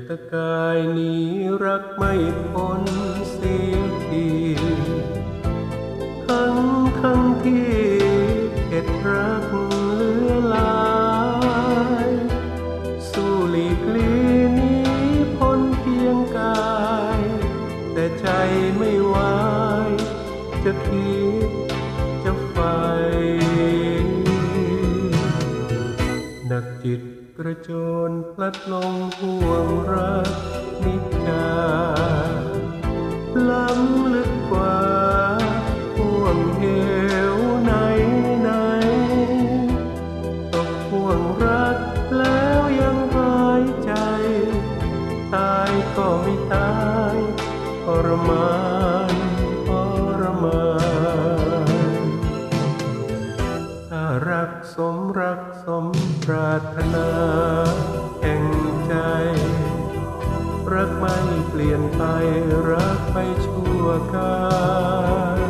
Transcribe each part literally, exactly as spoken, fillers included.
ตะกายนี้รักไม่พ้นเสียทีทั้งทั้งที่เข็ดรักเหลือหลายสู้หลีกลี่หนีพ้นเพียงกายแต่ใจไม่ไหวจะคิดจะไฟหนักจิตกระโจนพลัดลงห่วงรักนิจจาล้ำลึกกว่าห่วงเหวไหนไหนตกห่วงรักแล้วยังหายใจตายก็ไม่ตายทรมานทรมานถ้ารักสมรักสมปรารถนาแห่งใจรักไม่เปลี่ยนไปรักไปชั่วกาล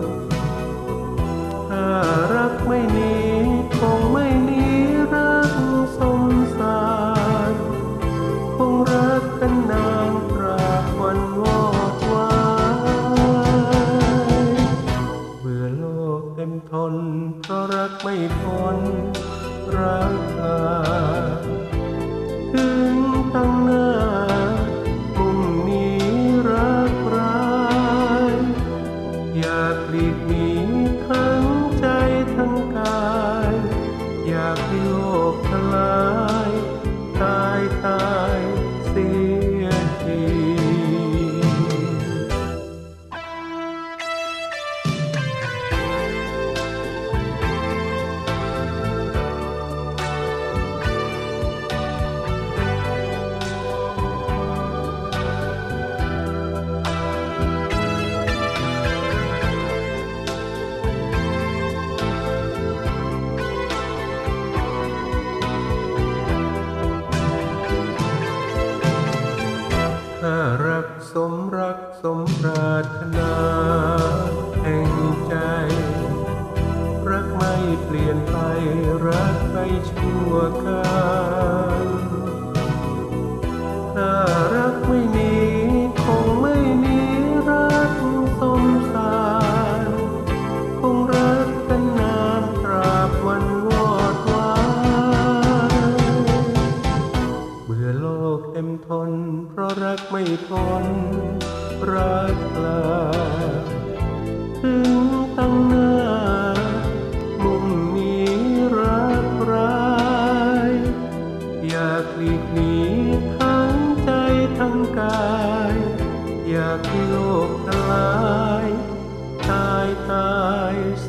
ถ้ารักไม่หนีคงไม่หนีรักสมสารคงรักกันนานตราบวันวอดวายเบื่อโลกเต็มทนเพราะรักไม่พ้นรักขาดถึงตั้งหน้ามุ่งหนีรักร้ายอยากหลีกหนีทั้งใจทั้งกายอยากให้โลกทลายตายตายเสียทีถ้ารักสมรักสมปรารถนาแห่งใจรักไม่เปลี่ยนไปรักไปชั่วกาลถ้ารักไม่หนีคงไม่หนีรักสมสารคงรักกันนานตราบวันวอดวายเบื่อโลกเต็มทนเพราะรักไม่พ้นรักลาถึงตั้งหน้ามุ่งหนีรักร้ายอยากหลีกหนีทั้งใจทั้งกายอยากให้โลกทลายตายตาย